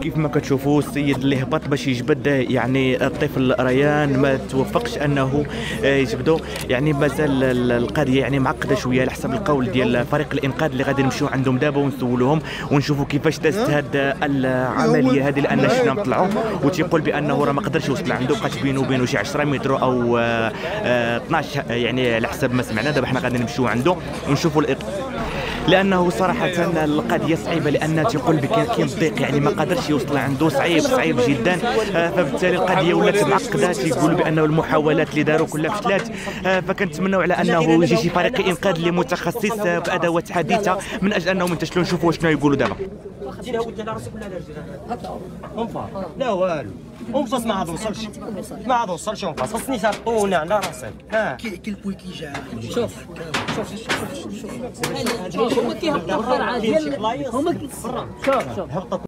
كيف ما كتشوفوا السيد اللي هبط باش يجبد يعني الطفل ريان ما توفقش انه يجبدو. يعني مازال القضيه يعني معقده شويه على حسب القول ديال فريق الانقاذ اللي غادي نمشيو عندهم دابا ونسولوهم ونشوفوا كيفاش دازت هذه العمليه هذه، لان شفنا طلعوا وتيقول بانه راه ما قدرش يوصل عنده، بقات بينه وبينه شي 10 متر او 12 يعني على حسب ما سمعنا. دابا حنا غادي نمشيو عنده ونشوفوا لانه صراحه القضيه صعيبه، لان تيقول كاين ضيق يعني ما قادرش يوصل عنده، صعيب جدا. فبالتالي القضيه ولات معقده. تيقولوا بانه المحاولات اللي داروا كلها فشلات، فكنتمنوا على انه يجي شي فريق انقاذ اللي متخصص بادوات حديثه من اجل انهم ينتشلوا نشوفوا شنو يقولوا دابا. خدينا ودي على راسك ولا على رجلك؟ انفاس لا والو، انفاس ما عاد وصلش انفاس، خصني تطوني على راسك. كي البوي كيجا شوف هما كيهبطوا القرعه ديال هما شوف هبطت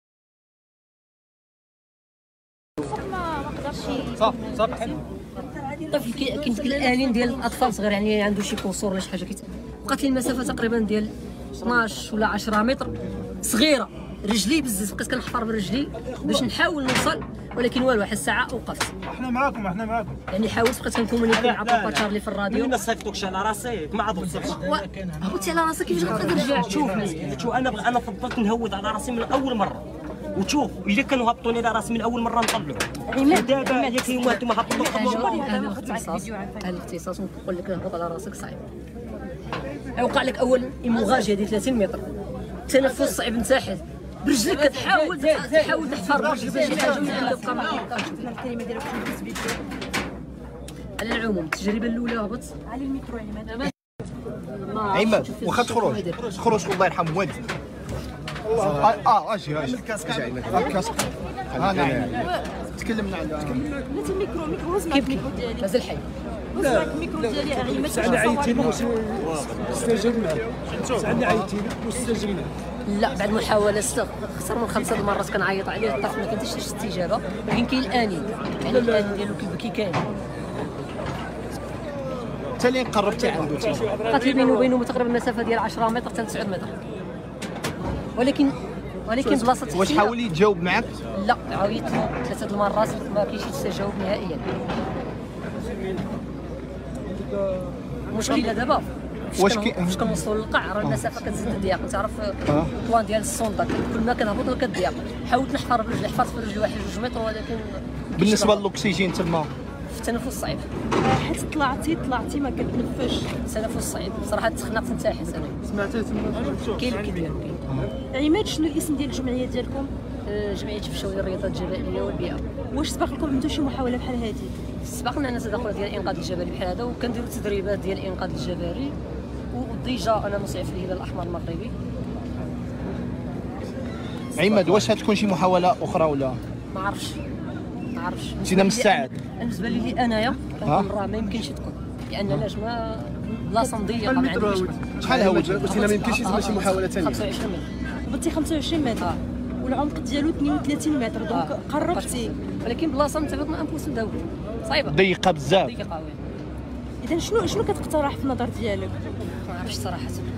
صافي حلو. الطفل كاين ديك الالين ديال الاطفال صغير يعني عنده شي كسور ولا شي حاجه بقات لي المسافه تقريبا ديال 12 ولا 10 متر صغيره، رجلي بزاف بقيت كنحفر برجلي باش نحاول نوصل، ولكن والو واحد الساعه وقفت. احنا معاكم يعني حاولت بقيت كنكومونيكي مع بابا تشارلي في الراديو. ما صيفطوكش على راسك ما عاد وصلتش. هبطتي على راسك كيفاش غتقدر ترجع؟ شوف انا فضلت نهود على راسي من اول مره، وتشوف الا كانوا هبطوني على راسي من اول مره نطلعوا. دابا ياك هما انتم هبطوا هذا الاختصاص نقول لك نهبط على راسك صعيب. وقع لك اول ايموغاجي هذه 30 متر، تنفس صعيب نتاحل برجلك كتحاول تحفر برجلك باش شي حاجه تبقى معاك. الكلمه ديالك على العموم التجربه الاولى هبط على المترو عماد واخا تخرج الله يرحم والدي. اجي الكاسك تكلمنا على الميكرو كيف مازال حي. الميكرو ديالي عيمت سعنا عيطينا واستجبنا، سعنا عيطينا واستجبنا. لا بعد محاولة اكثر من 5 المرات كنعيط عليه الطفل ما كانتش استجابه، ولكن كاين الانين يعني الانين ديالو كيبكي كاين. حتى لين قربتي عنده بقات لي بينه وبينه تقريبا مسافه ديال 10 متر حتى 9 متر، ولكن بلاصه واش حاول يتجاوب معك؟ لا عيطت له 3 المرات ما كاينش تجاوب نهائيا. المشكله دابا فاش كنوصلوا للقاع راه المسافه كتزيد تضيق، تعرف البلان ديال الصوندا كل ما كنهبط كتضيق. حاولت نحفر برجلي، حفرت في رجلي 1 2 متر، ولكن بالنسبه للاكسجين تما في التنفس صعيب. حيت طلعتي ما كتنفسش، التنفس صعيب صراحه، تخنقت نتاحس انا. سمعتي تما كاين ديالو عماد شنو الاسم ديال الجمعيه ديالكم؟ جمعيه فشاوي الرياضه الجبليه والبيئه. واش سبق لكم انتم شي محاوله بحال هذه؟ سبقنا انا تدخل ديال الانقاذ الجبلي بحال هذا، وكنديروا تدريبات ديال الانقاذ الجبلي، وديجا انا مسعف في الهلال الاحمر المغربي. عماد واش هتكون شي محاوله اخرى ولا ما عرفتش انت مستعد؟ بالنسبه لي انايا كنقول راه ما يمكنش تكون، لان علاش ما بلاصه مضيقه ما عنديش. شحال هو قلتي ما يمكنش يتم شي محاوله ثانيه؟ 25 متر. هبطتي 25 متر والعمق ديالو 32 متر، دونك قربتي، ولكن بلاصه متفق ما امبوسيبل داوي صعيبه ضيقه بزاف. ضيقه. اذا شنو كتقترح في النظر ديالك؟ ما عرفتش صراحه.